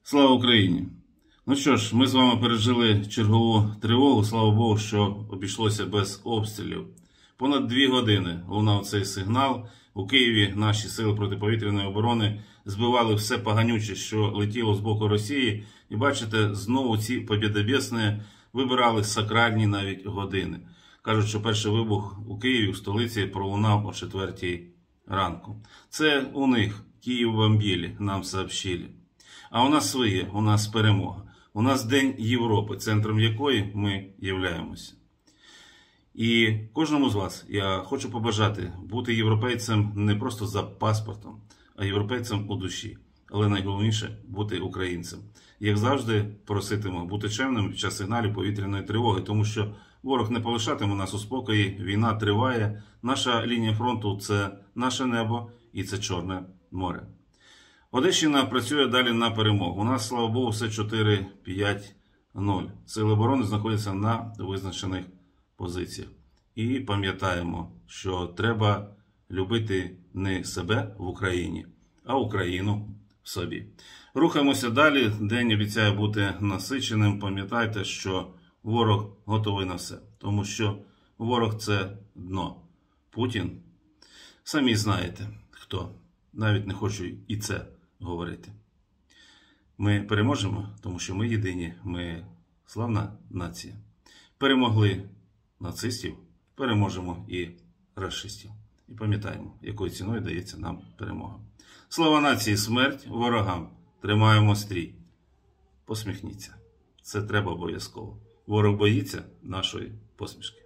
Слава Україні! Ну що ж, ми з вами пережили чергову тривогу. Слава Богу, що обійшлося без обстрілів. Понад 2 години лунав цей сигнал. У Києві наші сили протиповітряної оборони збивали все поганюче, що летіло з боку Росії. І бачите, знову ці побєдобєсні вибирали сакральні навіть години. Кажуть, що перший вибух у Києві, в столиці, пролунав о 4 ранку. Це у них Київ бомбили, нам сообщили. А у нас своє, у нас перемога. У нас День Європи, центром якої ми являємося. І кожному з вас я хочу побажати бути європейцем не просто за паспортом, а європейцем у душі. Але найголовніше – бути українцем. Як завжди, проситиму бути чемним під час сигналів повітряної тривоги, тому що ворог не полишатиме нас у спокої, війна триває, наша лінія фронту – це наше небо і це Чорне море. Одещина працює далі на перемогу. У нас, слава Богу, все 4-5-0. Сили оборони знаходяться на визначених позиціях. І пам'ятаємо, що треба любити не себе в Україні, а Україну в собі. Рухаємося далі. День обіцяє бути насиченим. Пам'ятайте, що ворог готовий на все. Тому що ворог – це дно. Путін, самі знаєте, хто. Навіть не хочу і це говорити. Ми переможемо, тому що ми єдині, ми славна нація. Перемогли нацистів, переможемо і рашистів. І пам'ятаємо, якою ціною дається нам перемога. Слава нації, смерть ворогам. Тримаємо стрій. Посміхніться. Це треба обов'язково. Ворог боїться нашої посмішки.